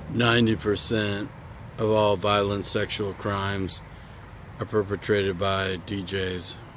90% of all violent sexual crimes are perpetrated by DJs.